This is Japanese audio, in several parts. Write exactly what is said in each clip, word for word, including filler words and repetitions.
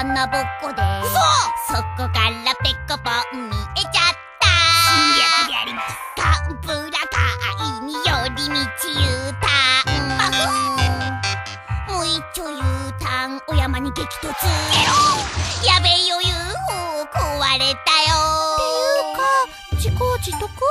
穴ぼっこでそこからペコポン見えちゃった。 侵略であります。 ガンプラ界に寄り道 U ターン。もう一丁 U ターン、お山に激突。やべえよ ユーフォー 壊れたよ。 っていうか自業自得。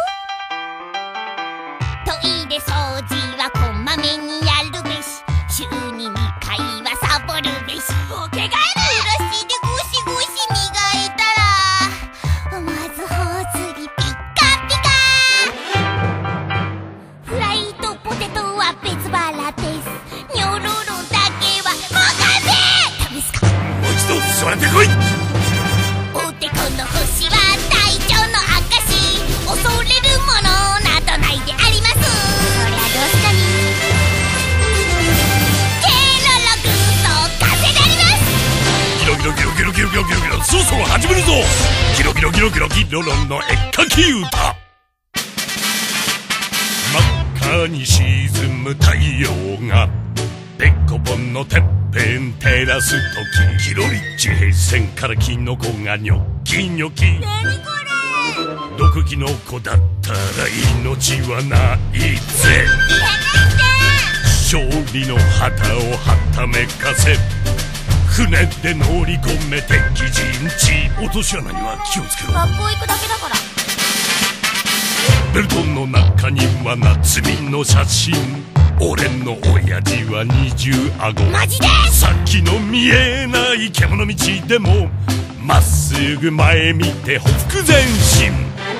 トイレ掃除はこまめにやるべし、週ににかいはサボるべし。おけがえるブラシでゴシゴシ磨いたら思わず頬ずりピッカピカ。フライとポテトは別腹です。ニョロロだけはおかせ。ダメすか。 もう一度座れてこい。 おてこの星は隊長の証。恐れるものなどないであります。そりゃどうすかに。ケロロ軍曹風であります。 ギロギロギロギロギロギロギロギロ、そろそろ始めるぞ。ギロギロギロギロギロロンの絵描き歌。真っ赤に沈む太陽がペコポンのてっぺん照らすとき、キロリッチ平線からキノコがニョキニョキ。 なにこれ。 毒キノコだったら命はないぜ。勝利の旗をはためかせ、船で乗り込め敵陣地。落とし穴には気をつけろ。 学校行くだけだから。 ベルトの中には夏美の写真。俺の親父は二重顎。 マジで。 先の見えない獣道でもまっすぐ前見てほふ前進。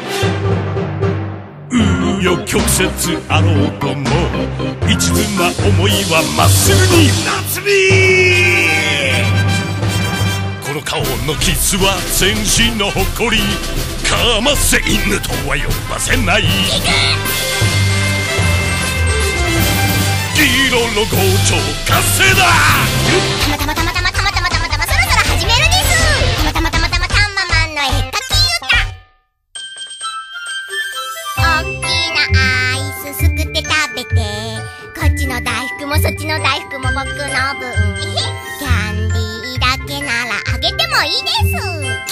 紆余曲折あろうとも一途な思いはまっすぐに。夏美この顔のキスは戦士の誇り。かませ犬とは呼ばせない。ギロロ号長活性だ。 たまたまたまたまたまたまたまたまそろそろ始めるです。たまたまたまたまたままんの絵描き歌。おっきなアイスすくって食べて、こっちの大福もそっちの大福も僕の分。キャンディーだけならあげてもいいです。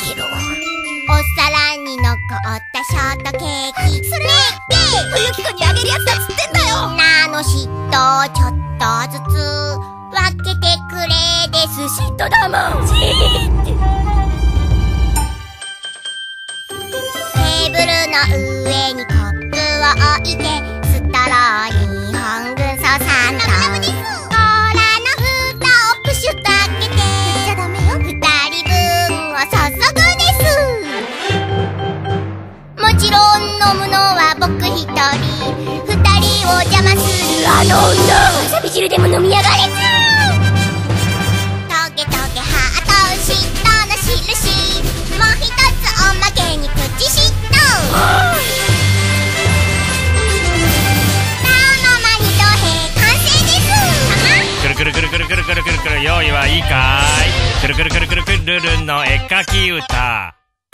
ケロ。お皿に残ったショートケーキ。それ冬木くんにあげるやつだっつってんだよ。なの嫉妬ちょっとずつ分けてくれです。嫉妬だもん。テーブルの上にコップを置いて、ストローに本軍曹さんとコーラの蓋をプシュッと開けて、振っちゃダメよ。ふたりぶんを注ぐです。もちろん飲むのは僕一人。二人を邪魔するあの女、わさび汁でも飲みやがれ。トゲトゲハート嫉妬の印。もう一つおまけにプチ嫉妬。 くるくるくるくるくるくるくるくる、用意はいいかい。くるくるくるくるくるルルンの絵描き歌。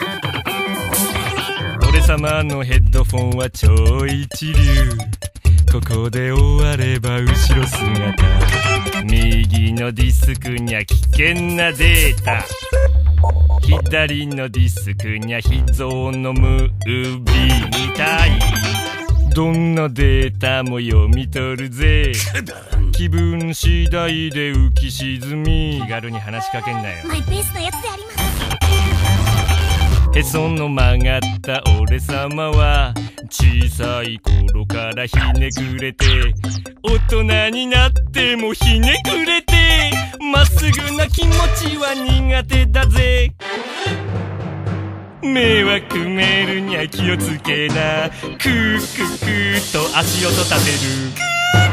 俺様のヘッドフォンは超一流。ここで終われば後ろ姿。右のディスクにゃ危険なデータ。左のディスクにゃ秘蔵のムービーみたい。どんなデータも読み取るぜ。気分次第で浮き沈み。気軽に話しかけんなよ。 マイペースのやつであります。 へその曲がった俺様は小さい頃からひねくれて、大人になってもひねくれて、まっすぐな気持ちは苦手だぜ。迷惑メールには気をつけな。クーククーと足音立てる。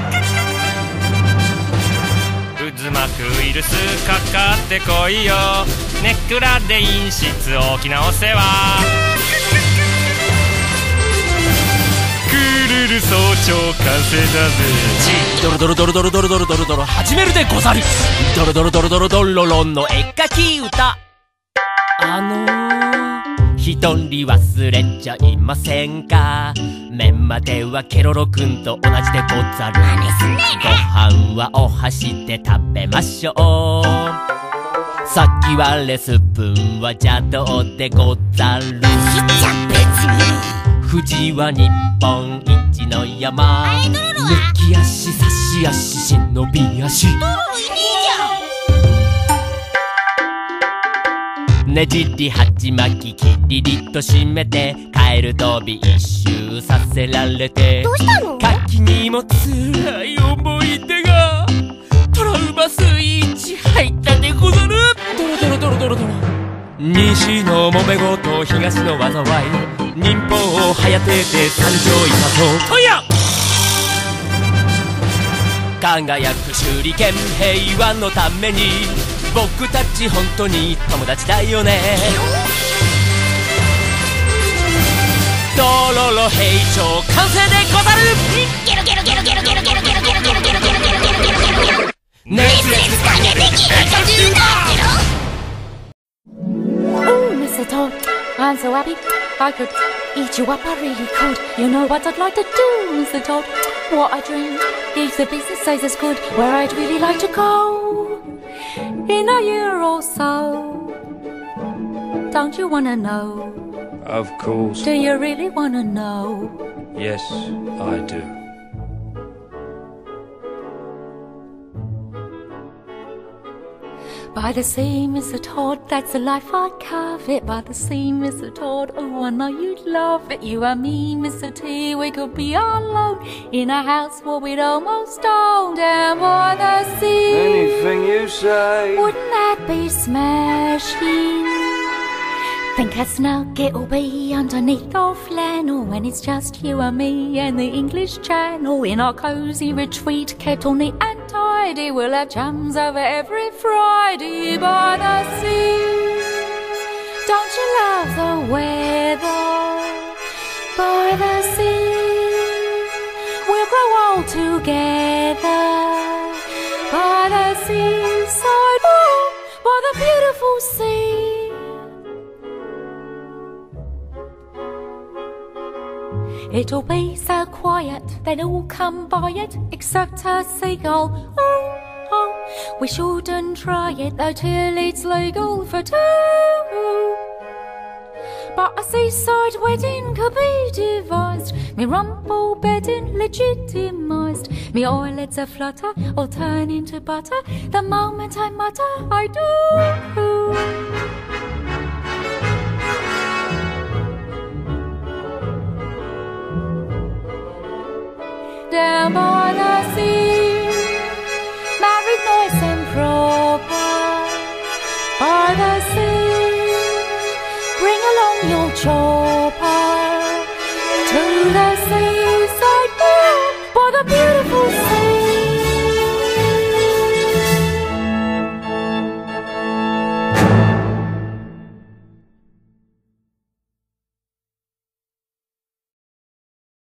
渦巻くウイルスかかってこいよ。ネックラで陰湿大きなお世話。クールル早朝完成だぜ。 ドロドロドロドロドロドロドロドロ始めるでござる。ドロドロドロドロドロロンの絵描き歌。あのー、一人忘れちゃいませんか。麺まではケロロくんと同じでござる。ご飯はお箸で食べましょう。 さっき割れスプーンは邪道でござる。 いっちゃ別に富士は日本一の山。 あれドロロは抜き足差し足忍び足。 ドロロいねねじり鉢巻きキリリと締めてカエル飛び一周させられて、 えじゃん。どうしたの？ 柿にも辛い思い出がトラウマスイッチ入ったでござる。ドロドロドロドロドロ。西の揉め事東の災い、忍法をはやてて参上いたととや。輝く手裏剣平和のために僕たち本当に友達だよね。ドロロ平調完成でござる。 ゲロゲロゲロゲロゲロゲロゲロゲロゲロゲロゲロゲロゲロゲロゲロゲロゲロ。 熱烈影的変化中だ。 Oh, Mister Todd, I'm so happy I could eat you up, I really could. You know what I'd like to do, Mister Todd? What I dream is the business says it's good. Where I'd really like to go in a year or so. Don't you wanna know? Of course. Do you really wanna know? Yes, I do. By the sea, Mister Todd, that's the life I'd carve it. By the sea, Mister Todd, oh, I know you'd love it. You and me, Mister T, we could be alone in a house where we'd almost own down by the sea. Anything you say. Wouldn't that be smashing? Think a snug it'll be underneath our flannel when it's just you and me and the English Channel in our cosy retreat, kept all neat and tidy. We'll have chums over every Friday by the sea. Don't you love the weather by the sea? We'll grow old together by the seaside, oh, by the beautiful sea. It'll be so quiet, they'll all come by it, except a seagull. Oh, oh, we shouldn't try it though till it's legal for two. But a seaside wedding could be devised, me rumple bedding legitimised, me eyelids a flutter, all turn into butter the moment I mutter I do. Down by